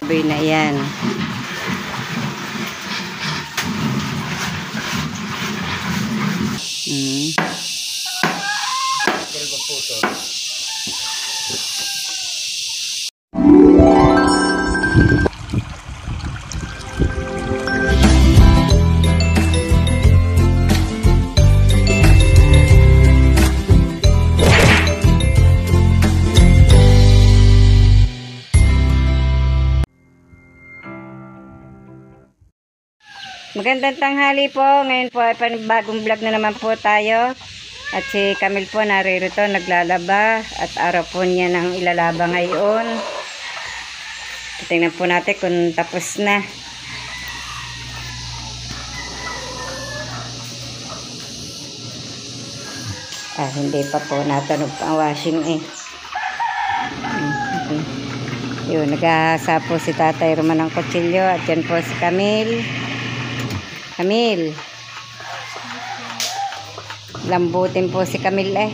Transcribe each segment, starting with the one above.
Sabi na yan. Magandang tanghali po. Ngayon po ay panibagong vlog na naman po tayo. At si Camille po naririto naglalaba. At araw po niya nang ilalaba ngayon. Tingnan po natin kung tapos na. Hindi pa po natunog ang washing eh. Yun, nag-aasa po si Tatay Roman ng kutsilyo. At yan po si Camille. Camille. Lambutin po si Camille eh.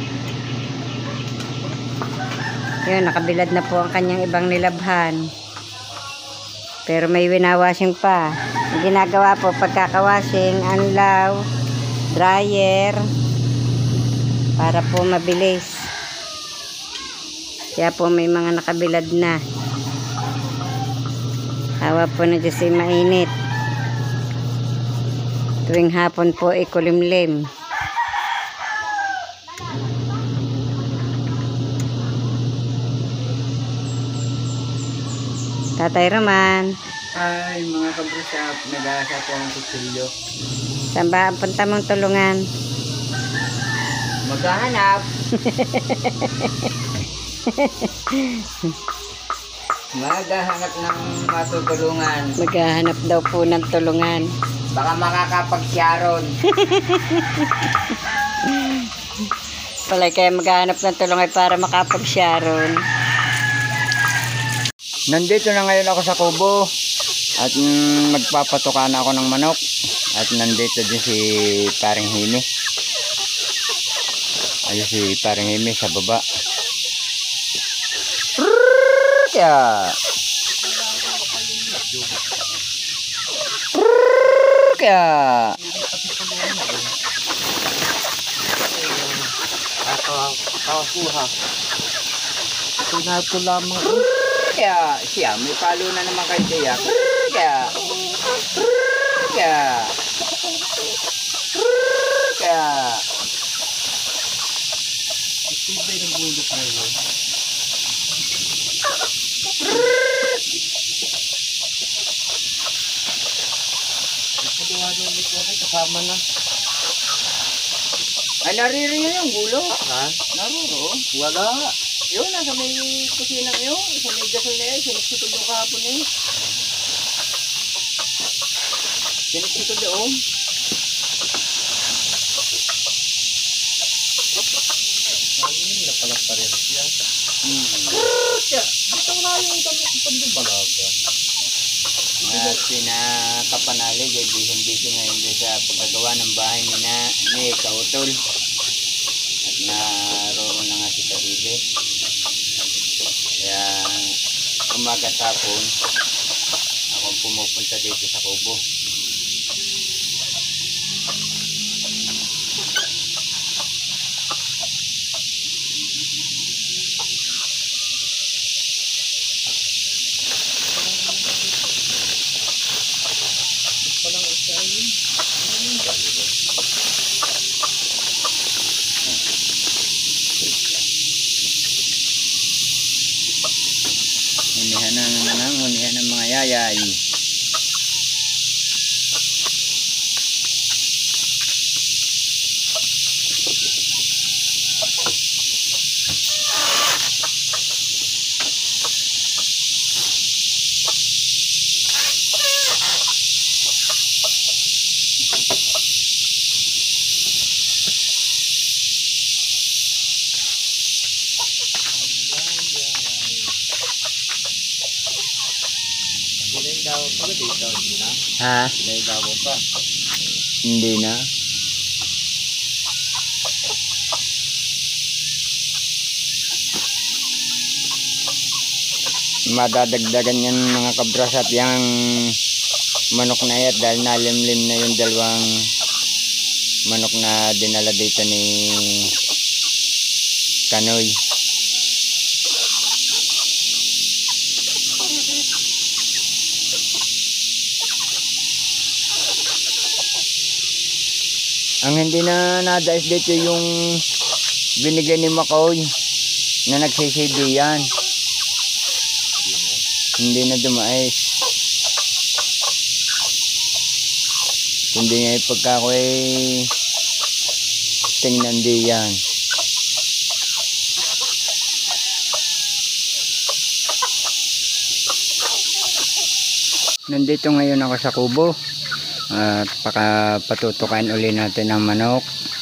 Yun, nakabilad na po ang kanyang ibang nilabhan. Pero may winawashing pa. Ang ginagawa po pagkakawashing, anlaw, dryer, para po mabilis. Kaya po may mga nakabilad na. Hawa po na dyan si mainit. Tuwing hapon po ikulimlim. Tatay Roman. Ay, mga kabrusap, nag-aasa po ang kutsilyo. Saan ba ang punta mong tulungan? Maghahanap. Maghahanap ng matutulungan. Maghahanap daw po ng tulungan. Baka makakapag-sharon. Palay kaya maghahanap ng tulungan para makapag-sharon. Nandito na ngayon ako sa kubo. At magpapatuka na ako ng manok. At nandito din si Paring Himi. Ayun si Paring Himi sa baba. Kaya kakuha ito lamang kaya siya may palo na naman kay Tiyak kaya ito ba yung bulok na yun. Kasama na. Ay, naririnig yung gulo. Ha? Naruro. Wala. Yun, nasa may kusina yun. Sa may gasol na yun. Sinipsitod yung kahapon eh. Sinipsitod yun. Ay, napalag pa rin siya. Kaya, dito na yung pandubalaga. At pinakapanalig ay busy ngayon din sa pagkagawa ng bahay ni Kautol. At naroon na nga si Kabibe. Kaya umaga tapon akong pumupunta dito sa kubo. Unihan ng mga yayay. Ha? Hindi na. madadagdagan yan mga kabros at yung manok na yan dahil nalimlim na yung dalawang manok na dinala dito ni Kanoy. Ang hindi na nadais dito yung binigay ni Makoy na nagsisidi yan. Hindi na dumais. Hindi niya ipagkakoy tingnan di yan. Nandito ngayon ako sa kubo at patutukan uli natin ang manok.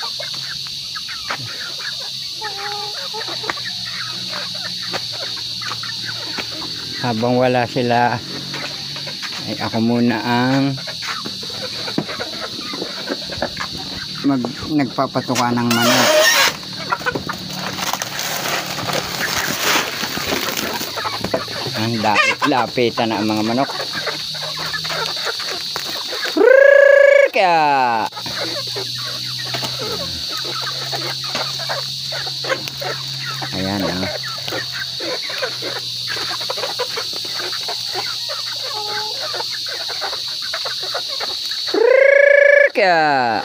Habang wala sila ay ako muna ang nagpapatuka ng manok. Ang lapitan na ang mga manok. Kaya ayan ah. Kaya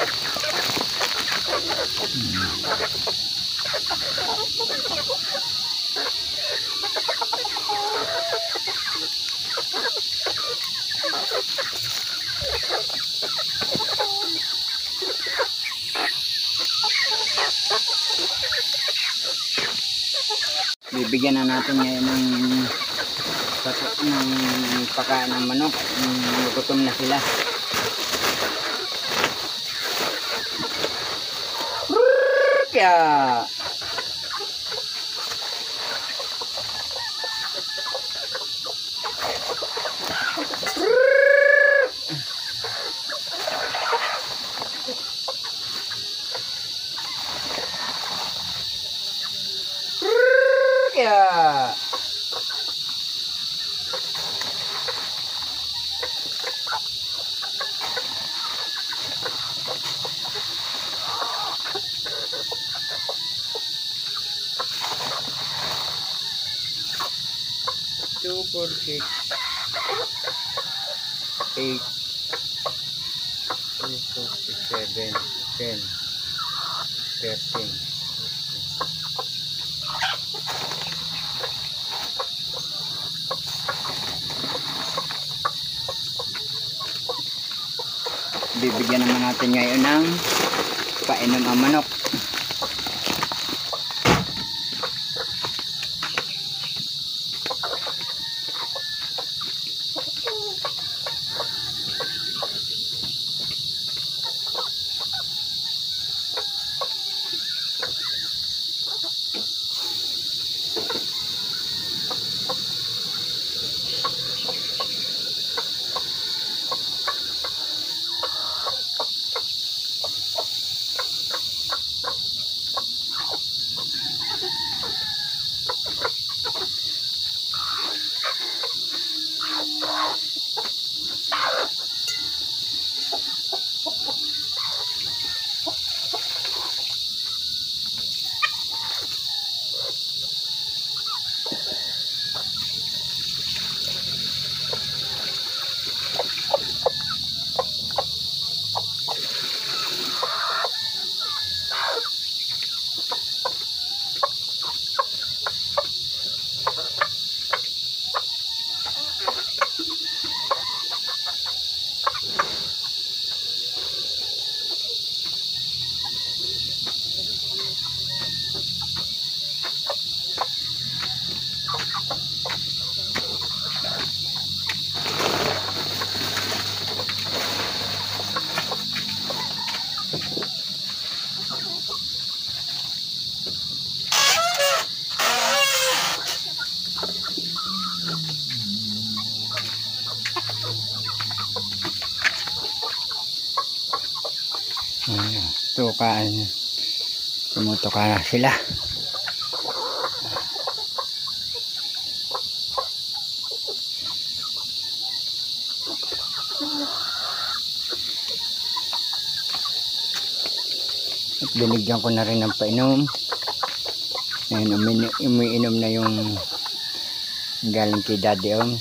bibigyan na natin ngayon ng pagkain ng manok. Gutom na sila. Kaya two, 4, 6, 8, 2, 4, 6, 7, 10, 13. Bibigyan naman natin ngayon ng painom ang manok. Tukaan, tumutuka na sila. At binigyan ko na rin ng painom. Ayan, umiinom na yung galing kay Daddy Om.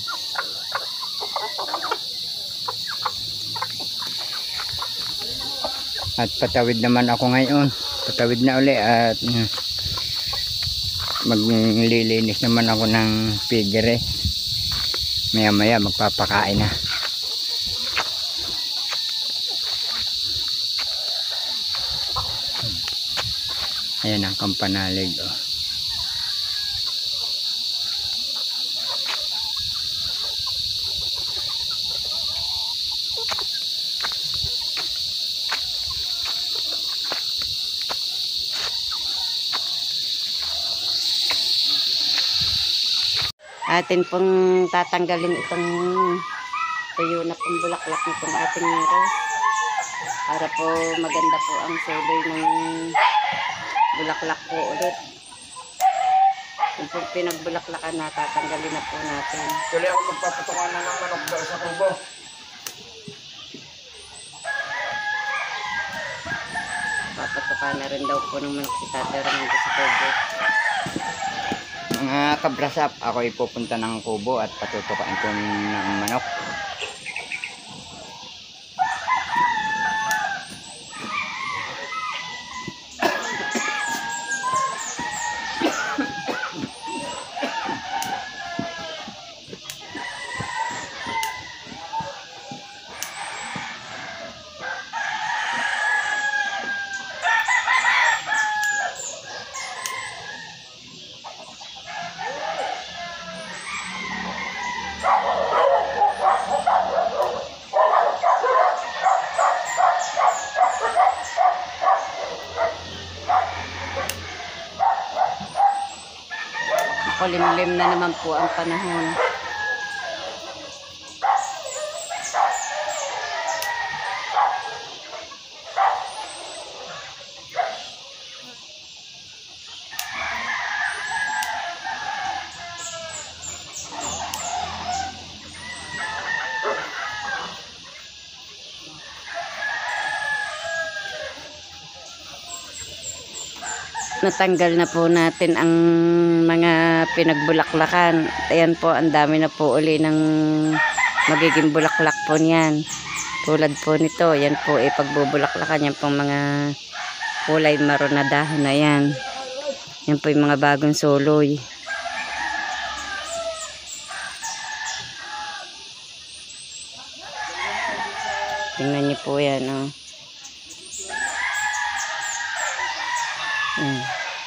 At patawid naman ako ngayon. Patawid na uli at maglilinis naman ako ng pigere. Maya maya magpapakain na. Ayan ang kampanalig. Oh. Atin pong tatanggalin itong tuyo na pong bulaklak nitong ating rose para po maganda po ang suloy ng bulaklak po ulit. Yung pong pinagbulaklakan na tatanggalin na po natin. Tuloy ako magpaputukan na ng manok doon sa kubo. Papatukan na rin daw po ng manok si Tatay Raimundo sa kubo. Mga kabrasap, ako ipupunta ng kubo at patutukain ko ng manok. Kulimlim na naman po ang panahon. Natanggal na po natin ang mga pinagbulaklakan. Ayan po, ang dami na po uli ng magiging bulaklak po niyan. Tulad po nito, yan po pagbubulaklakan. Yan pong mga kulay maroon na dahon na yan. Yan po yung mga bagong suloy. Tingnan niyo po yan, oh. Yan.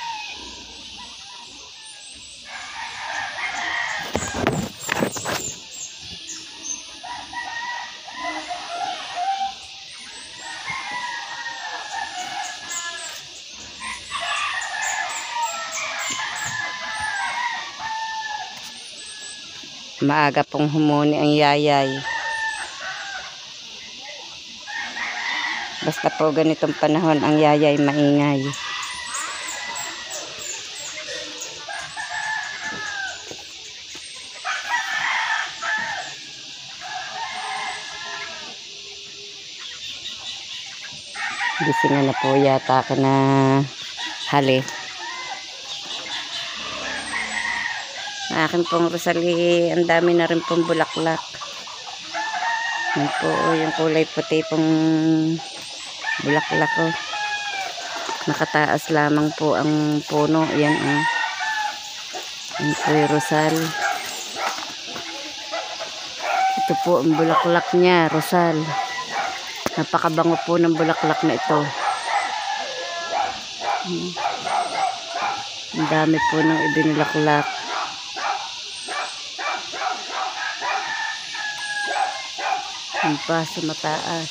Maaga pong humuni ang yayay. Basta po ganitong panahon ang yayay maingay. Gisingan na po yata ka na hali. Akin pong rosali, ang dami na rin pong bulaklak. Yan po, yung kulay puti pong bulaklak ko. Nakataas lamang po ang puno. Yan, oh. Yan po yung rosal. Ito po ang bulaklak niya, rosal. Napakabango po ng bulaklak na ito. Ang dami po ng ibinulaklak. Ang pa sa mataas.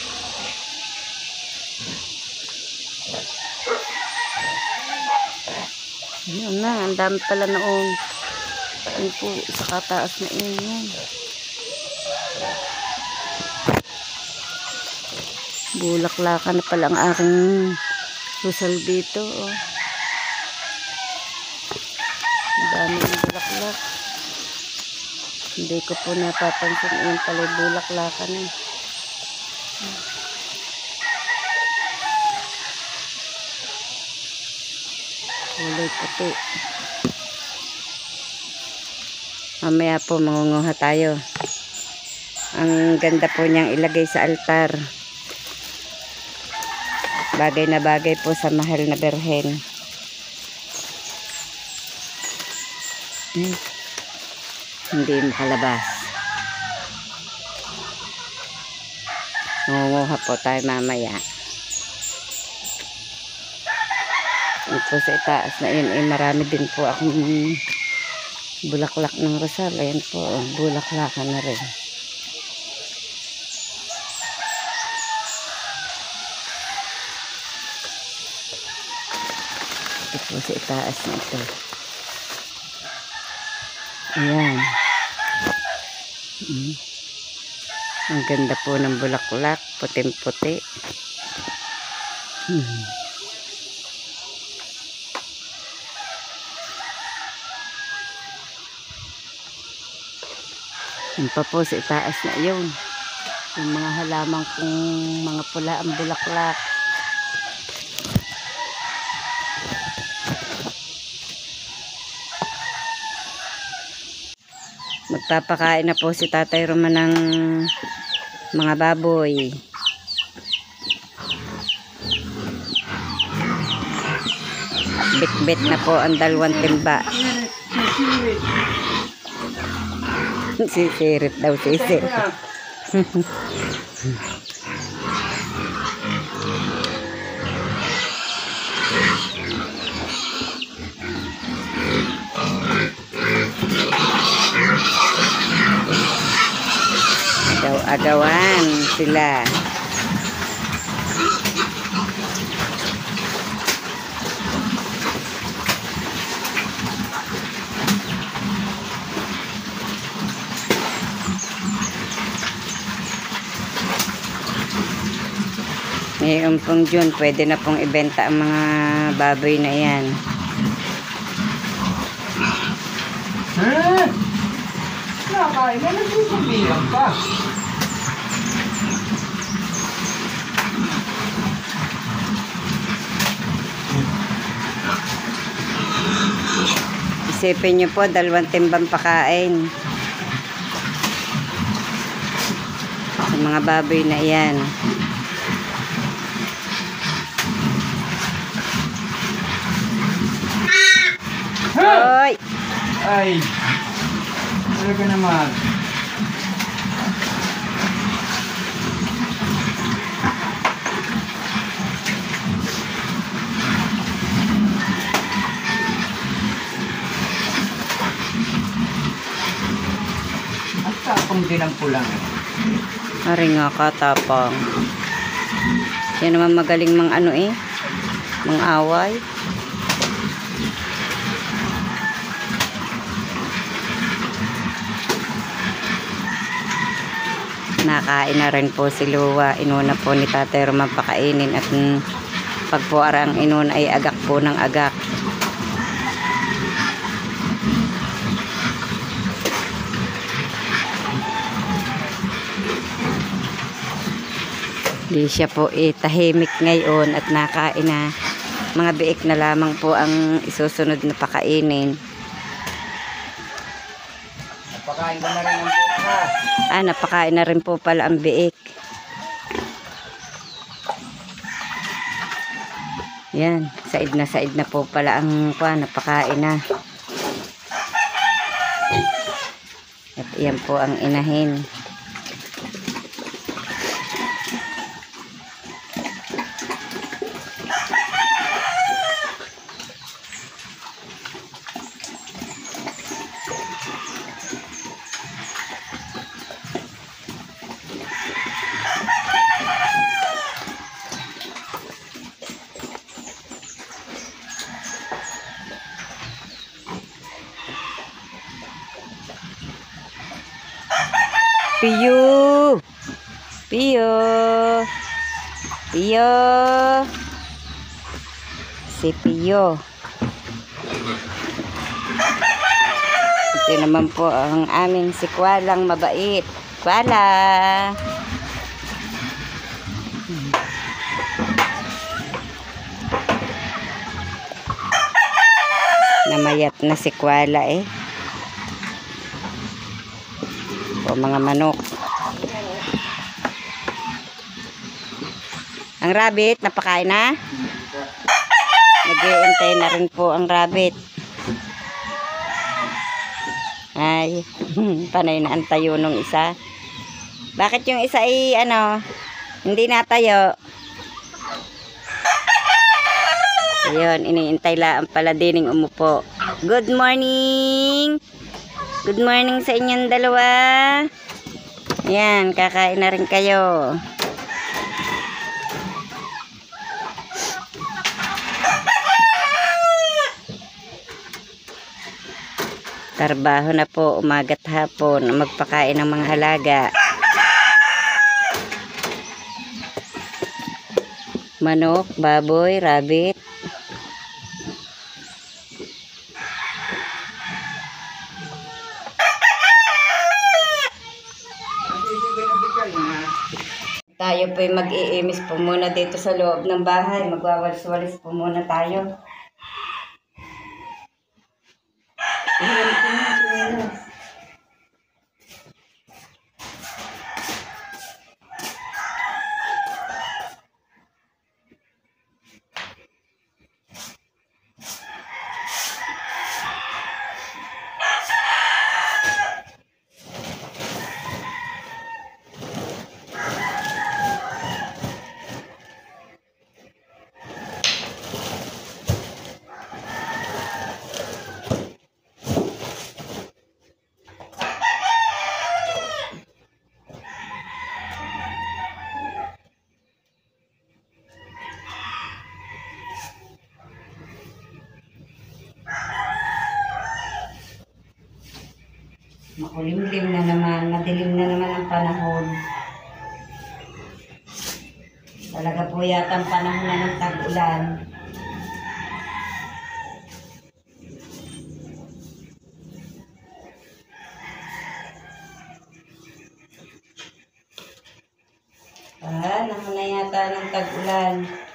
Ayan na, ang dami pala noon. Ayan po, sa kataas na yun. Bulaklakan na pala ang aking rosal dito. Oh. Ang dami ng bulaklak. Hindi ko po napapansin yung pala bulaklakan eh. Kulay puti. Mamaya po mangunguha tayo. Ang ganda po niyang ilagay sa altar. Bagay na bagay po sa mahal na Birhen. Hindi makalabas. Mangunguha po tayo mamaya. Ito sa itaas na yun, marami din po akong bulaklak ng rosal. Ayan po, bulaklakan na rin. Ito po sa itaas na ito. Ayan. Ang ganda po ng bulaklak, puting-puti. Yung pa po sa itaas na yun. Yung mga halaman kung mga pula ang bulaklak. Magpapakain na po si Tatay Roman ng mga baboy. Bit-bit na po ang 2 timba. Sisirit daw, sisirit. Agawan sila. Ngayon pong June, pwede na pong ibenta ang mga baboy na yan. Nakain na nagsusubihan pa. Isipin nyo po, 2 timbang pakain sa mga baboy na yan. Hoy! Ay! Talaga naman. Ang tapang din ang pulang. Ari nga katapang. Yan naman magaling mang ano eh. Mang away. Nakain na rin po si Luwa. Inuna po ni Tatay Roman pakainin at pag po arang inuna ay agak po ng agak. Di siya po tahimik ngayon at nakain na. Mga biik na lamang po ang isusunod na pakainin. Napakain ko na rin ang buka. Napakain na rin po pala ang biik. Yan, said na po pala ang napakain na. At yan po ang inahin. Piyo! Piyo! Piyo! Si Piyo. Ito naman po ang aming si Kwalang mabait. Kwala! Namayat na si Kwala eh. O mga manok. Ang rabbit, napakain na? Nag-iintay na rin po ang rabbit. Ay, panay na ang tayo nung isa. Bakit yung isa ay hindi natayo? Ayun, iniintay lang pala dining umupo. Good morning! Good morning sa inyong dalawa. Ayan, kakain na rin kayo. Trabaho na po umaga't hapon magpakain ng mga halaga. Manok, baboy, rabbit. Tayo po'y mag-iimis po muna dito sa loob ng bahay. Magwawalis-walis po muna tayo. Makulimlim na naman, madilim na naman ang panahon. Talaga po yata ang panahon na ng tag-ulan. Panahon na yata ng tag-ulan.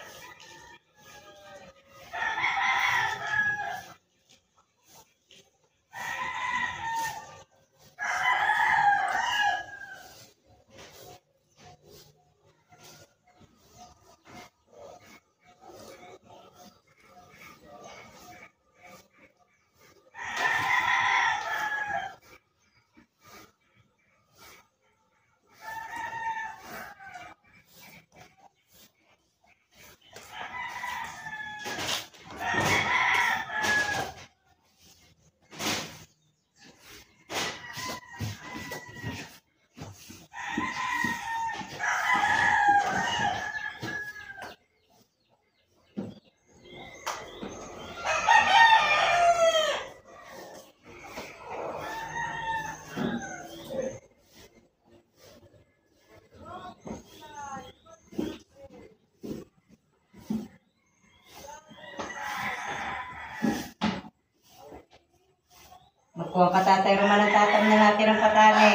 Magkuha ka tatay, rumalang tatang na natin ang patani.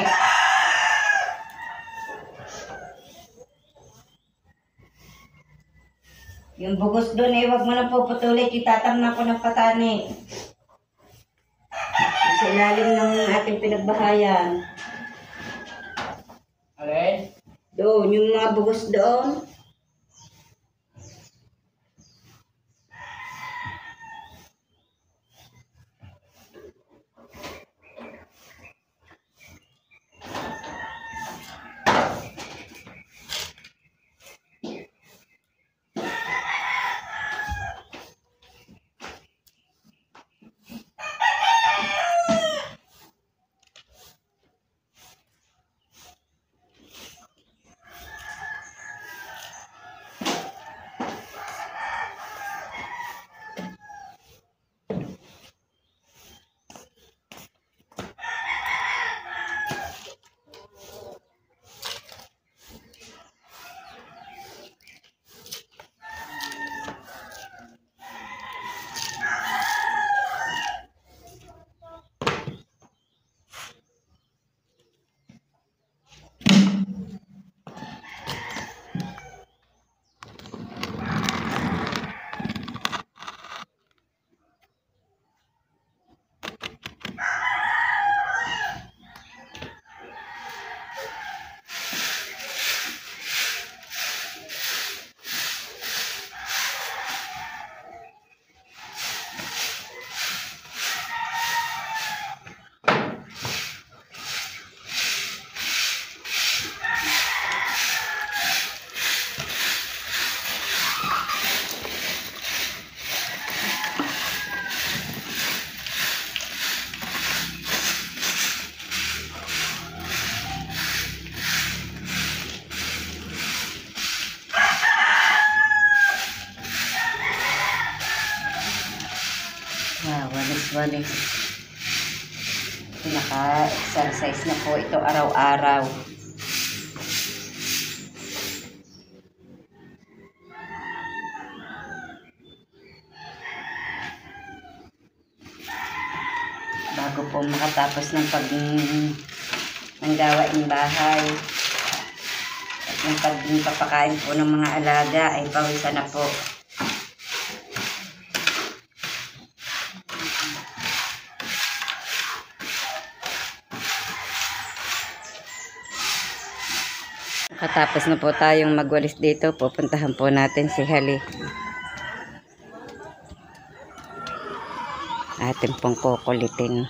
Yung bugos doon eh, wag mo nang puputulit, itatam na ko ng patani. Sa ilalim ng ating pinagbahayan. Alin? Doon, yung mga bugos doon. usually. Pinaka-exercise na po ito araw-araw. Bago po makatapos ng gawaing bahay at yung pagpapakain po ng mga alaga ay pawisan na po. Katapos na po tayong magwalis dito, pupuntahan po natin si Hali. Atin pong kukulitin.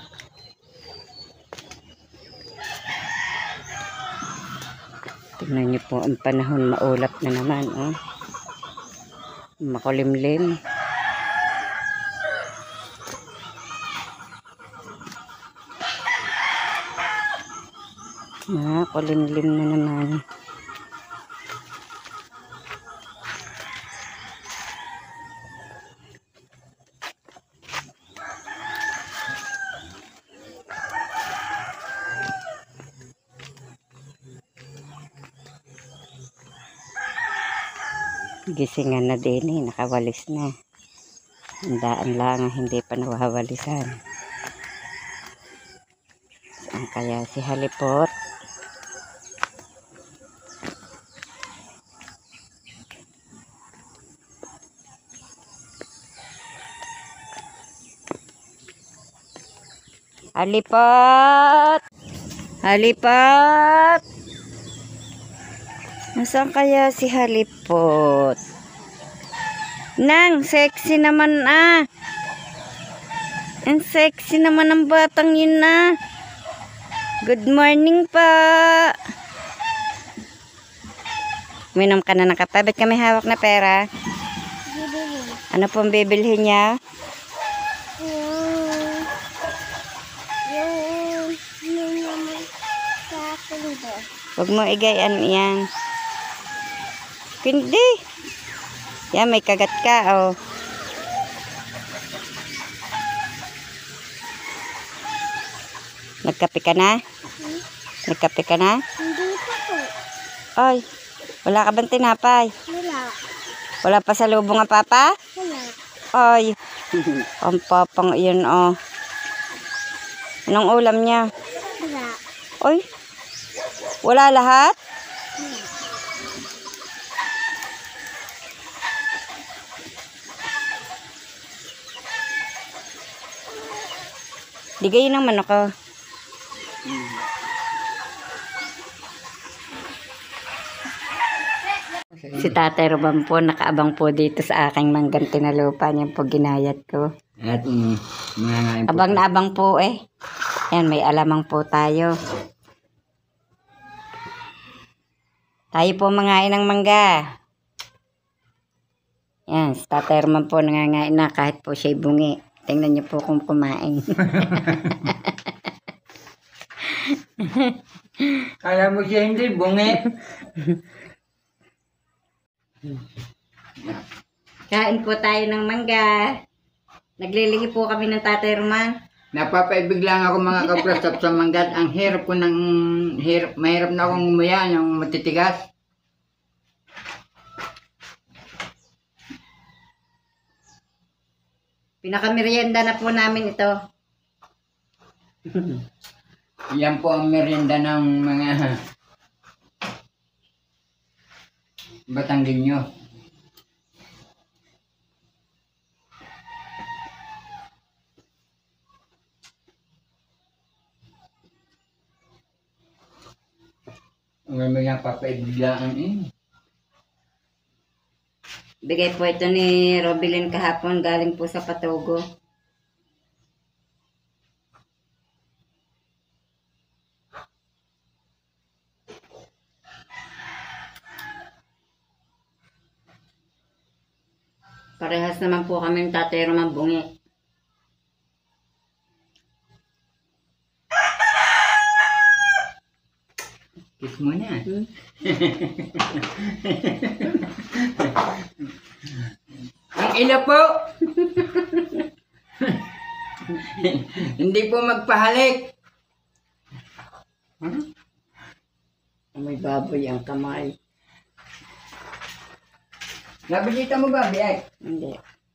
Tingnan niyo po ang panahon, maulap na naman. Oh. Makulimlim. Makulimlim na naman. Gisingan na din eh, nakawalis na. Handaan lang ang hindi pa nawawalisan. Saan kaya si Halipot? Halipot! Halipot! Nasaan kaya si Halipot? Nang, sexy naman ah. Ang sexy naman ang batang yun ah. Good morning pa. Minom ka na ng kape. Ba't kami hawak na pera? Ano pong bibilhin niya? Huwag mo igayan yan. Hindi. Yan, may kagat ka, oh. Nagkape ka na? Nagkape ka na? Hindi pa po. Ay, wala ka bang tinapay? Wala. Wala pa sa lubong ang papa? Wala. Ay, ang papang iyon, oh. Anong ulam niya? Wala. Ay, wala lahat? Di gayon ng manok ko. Si Tatay Ruban po, nakaabang po dito sa aking manggang tinalupa. Yan po ginayat ko. At mga po. Abang na abang po eh. Yan, may alamang po tayo. Tayo po mangain ng mangga. Yan, si Tatay Ruban po nangangain na kahit po siya'y bungi. Tingnan niyo po kung kumain. Kala mo siya hindi, bungi. Kain po tayo ng mangga. Naglilihi po kami ng Tatay Roman. Napapaibig lang ako mga kaprastap sa manggat. Ang hirap ko mahirap na akong umuya ng matitigas. Pinakamerienda na po namin ito. Yan po ang merienda ng mga Batanggenyo. Ang mga papaibiglaan eh. Bigay po ito ni Robilyn kahapon, galing po sa Patogo. Parehas naman po kami ng Tatay Roman bungi. Kiss mo na. Ang ina po! Hindi po magpahalik. May baboy ang kamay. Nabisita mo ba, Biay? Hindi.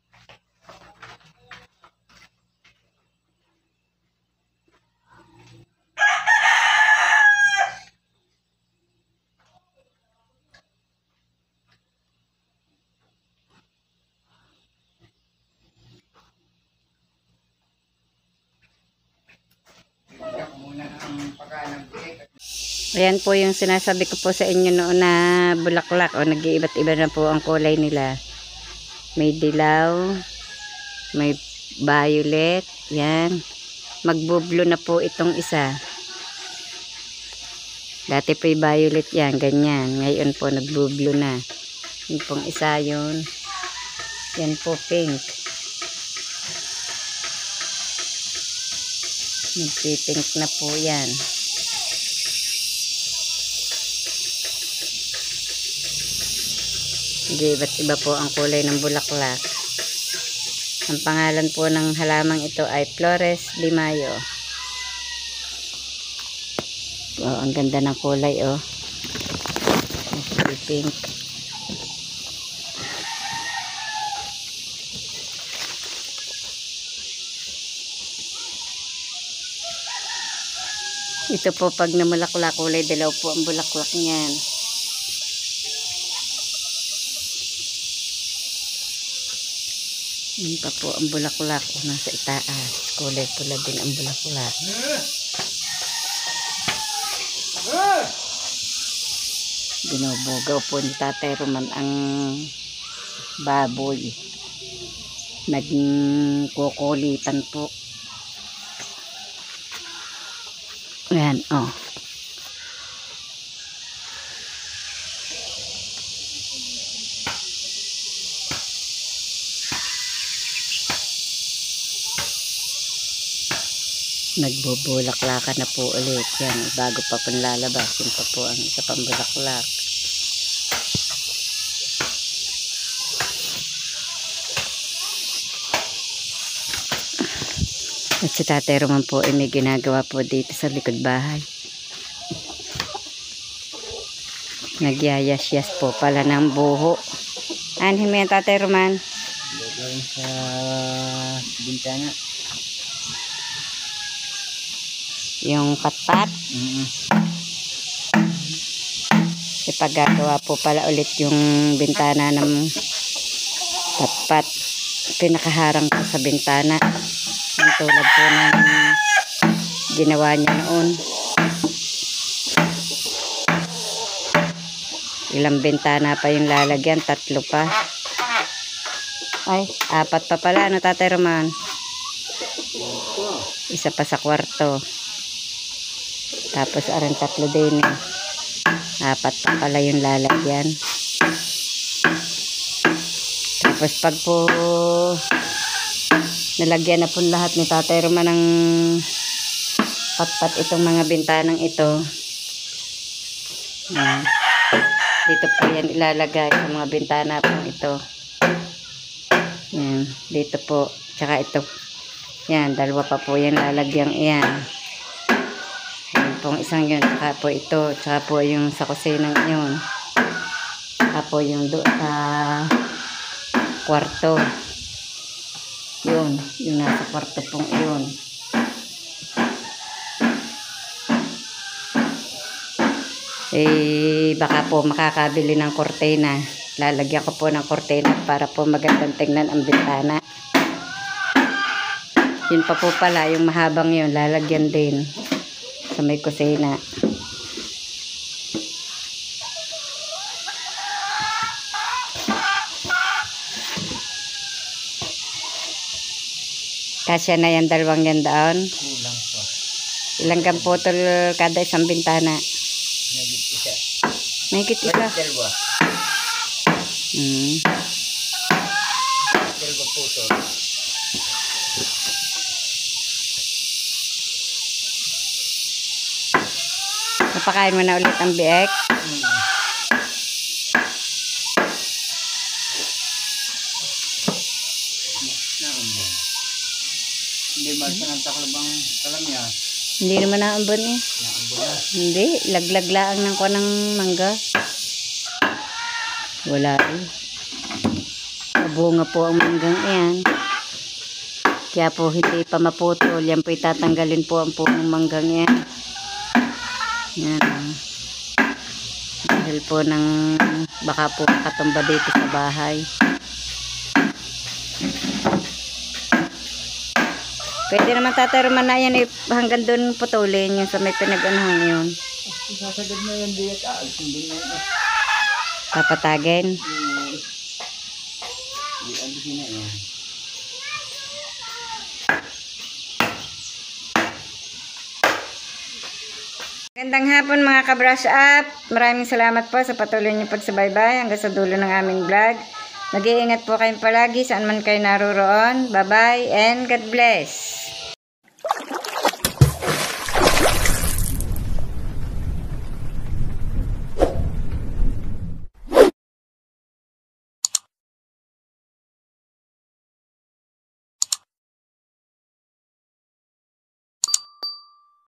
Ayan po yung sinasabi ko po sa inyo noon na bulaklak o nag-iiba't iba na po ang kulay nila. May dilaw, may violet, yan. Magbublo na po itong isa. Dati po yung violet yan, ganyan. Ngayon po nagbublo na. Yung pong isa yun. Yan po pink. Nagpipink na po yan. Iba't iba po ang kulay ng bulaklak. Ang pangalan po ng halamang ito ay Flores de Mayo. Oh, ang ganda ng kulay oh. Pink. Ito po pag namulaklak, kulay dilaw po ang bulaklak niyan. Yan pa po ang bulaklak. Nasa itaas. Kulay pula din ang bulaklak. Binubugaw po ni Tatay Roman ang baboy. Nagkukulitan po. Ayan, oh. Nagbubulaklakan na po ulit yan bago pa po lalabas. Yun pa po ang isa pang bulaklak. At si Tatay Roman po ay may ginagawa po dito sa likod bahay. Nagyayas-yas po pala ng buho. Anhin mo yan, Tatay Roman? Gagawin sa bintana. Yung patpat. Ipagagawa po pala ulit yung bintana ng patpat. Pinakaharang po sa bintana. Yung tulad po ng ginawa niya noon. Ilang bintana pa yung lalagyan? 3 pa. Ay, 4 pa pala. Ano, Tatay Roman? Isa pa sa kwarto. Tapos aran 3 din eh. 4 pa pala yung lalagyan. Tapos pag po nalagyan na po lahat ni Tatay Roman ng patpat itong mga bintanang ito. Dito po yan ilalagay sa mga bintana po ito. Yan, dito po. Tsaka ito. Yan, 2 pa po yan lalagyan. Yan. Yan pong isang yun. Tsaka po ito. Tsaka po yung sa kusinang yun. Tsaka po yung doon sa kwarto. Yun. Yung nasa kwarto pong yun. Eh, baka po makakabili ng kortena. Lalagyan ko po ng kortena para po magandang tingnan ang bintana. Yun pa po pala, yung mahabang yun, lalagyan din sa may kusina. Kasya na yan, 2 yan doon. Kulang pa. Ilang gamputol kada isang bintana? Nagit isa. Mahigit isa. Dalawa. Dalawa puto. Napakain mo na ulit ang biek. Hindi Marsa ng taklabang kalamya. Hindi naman naambon eh. Hindi, laglag laang ng kuha ng mangga. Wala eh. Bunga po ang manggang iyan. Kaya po hindi pa maputol. Yan po itatanggalin po ang punong manggang iyan. Yan. Dahil po ng baka po katumba dito sa bahay. Pwede naman Tatay Roman na yan hanggang doon putulin yung sa may pinag-anuhan yun. Sasagad na yan di at aalis. Hindi na yan. Papatagin. Di alisin na yan. Magandang hapon mga ka-brush up. Maraming salamat po sa patuloy niyo pagsubaybay hanggang sa dulo ng aming vlog. Mag-iingat po kayong palagi saan man kayo naroroon. Bye-bye and God bless.